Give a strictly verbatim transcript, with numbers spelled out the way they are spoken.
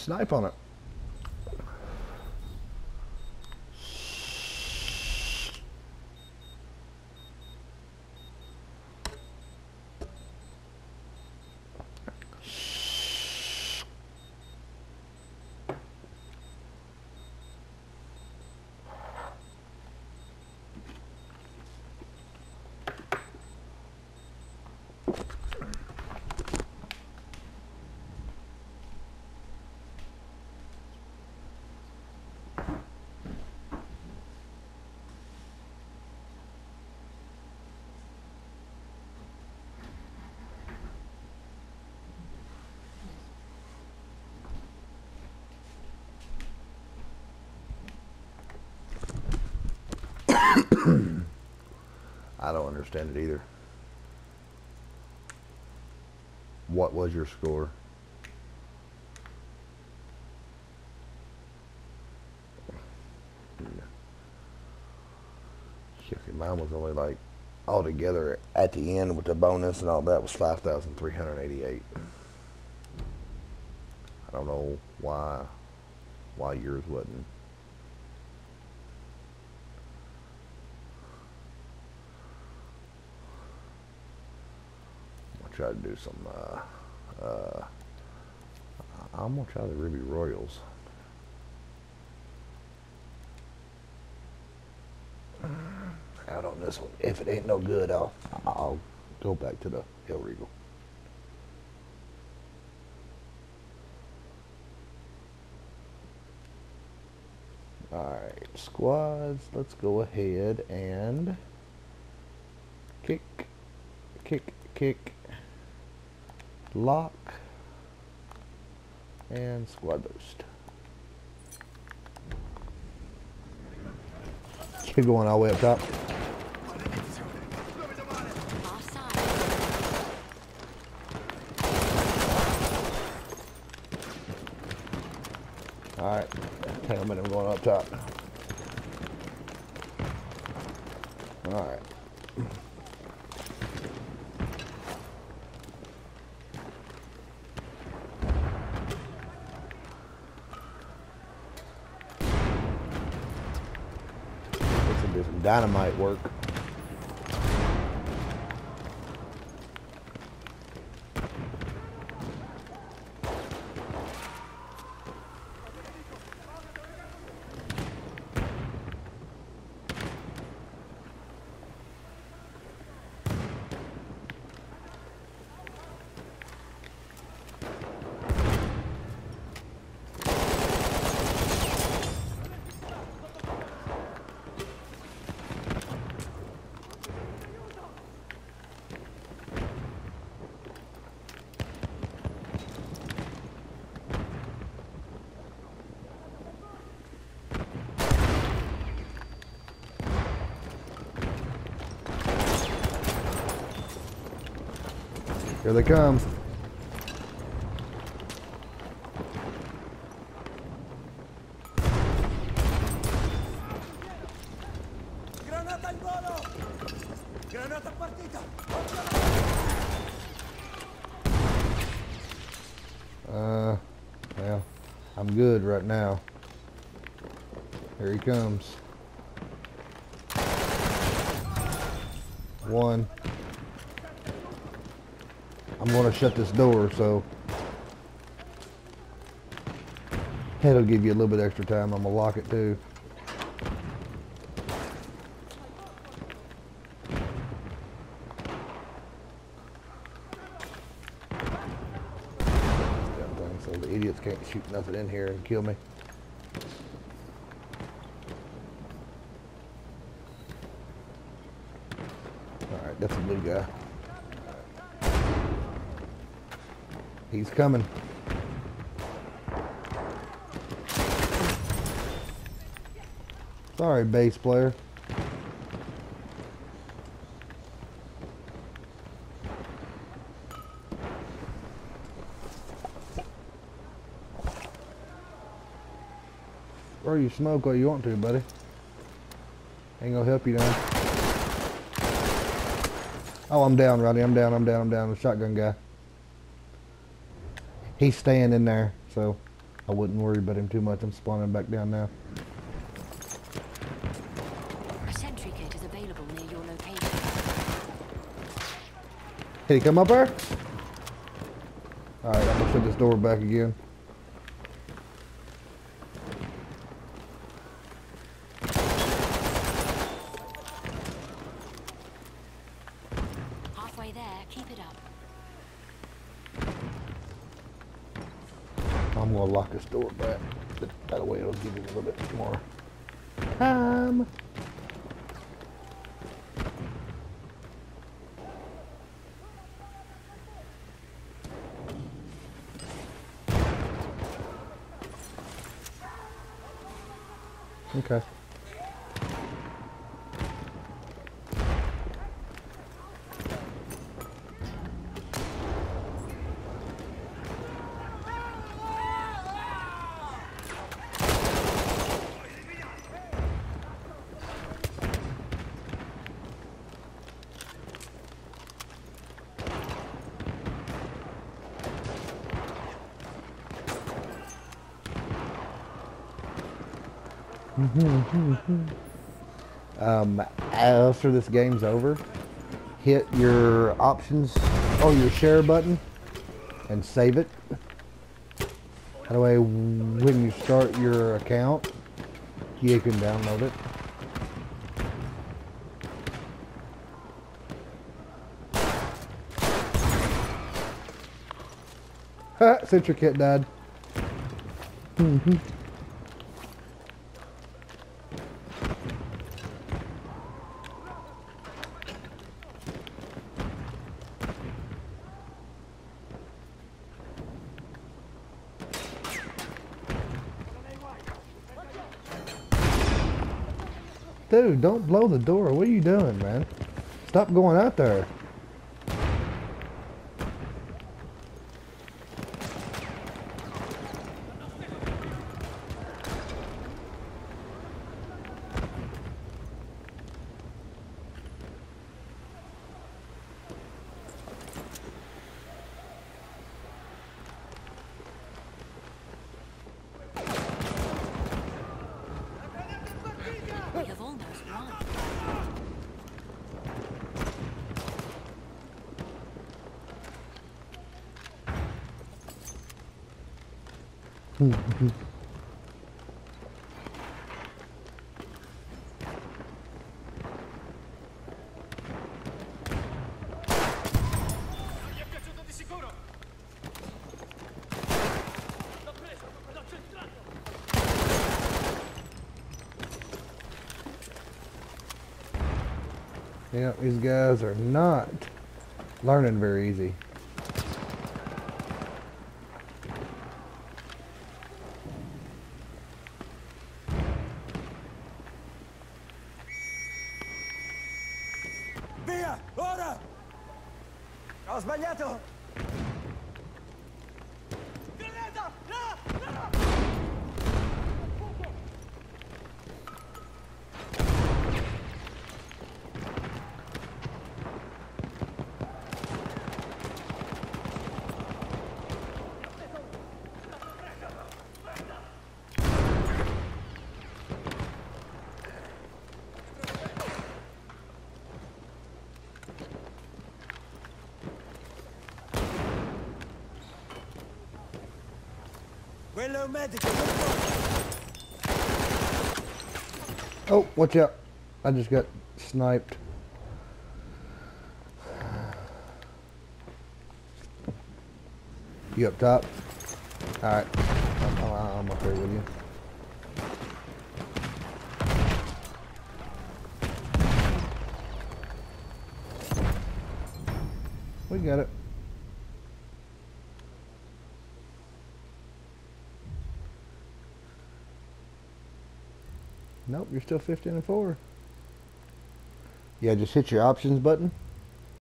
Snipe on it. I don't understand it either. What was your score? Okay, mine was only like altogether at the end with the bonus and all that was five thousand three hundred eighty-eight. I don't know why why yours wasn't. Try to do some uh, uh, I'm gonna try the Ruby Royals. Out on this one. If it ain't no good, I'll I'll go back to the Hill Regal. Alright, squads, let's go ahead and kick, kick, kick, lock, and squad boost. Keep going all the way up top. Alright, hang on a minute, I'm going up top. Alright. This will do some dynamite work. Here they come. Granata al volo! Granata partita! Uh, well, I'm good right now. Here he comes. One. I'm going to shut this door, so it'll give you a little bit extra time. I'm going to lock it too. So the idiots can't shoot nothing in here and kill me. Alright, that's a blue guy. He's coming. Sorry, bass player. Or you smoke all you want to, buddy. Ain't gonna help you none. Oh, I'm down, Roddy. I'm down, I'm down, I'm down. The shotgun guy. He's staying in there, so I wouldn't worry about him too much. I'm spawning back down now. A sentry kit is available near your location. Can he come up there? Alright, I'm gonna shut this door back again. Halfway there, keep it up. I'm gonna lock this door back. That way it'll give you a little bit more time. Okay. um, after this game's over, hit your options or your share button and save it. That way when you start your account, you can download it. Ha! Sentry kit died. Mm-hmm. Dude, don't blow the door. What are you doing, man? Stop going out there. We have almost won. Yeah, these guys are not learning very easy. Via! Ora! Ho sbagliato! Granata! No! No! Quello è un medico! Oh, watch out. I just got sniped. You up top? Alright. I'm, I'm up here with you. We got it. Nope, you're still fifteen and four. Yeah, just hit your options button.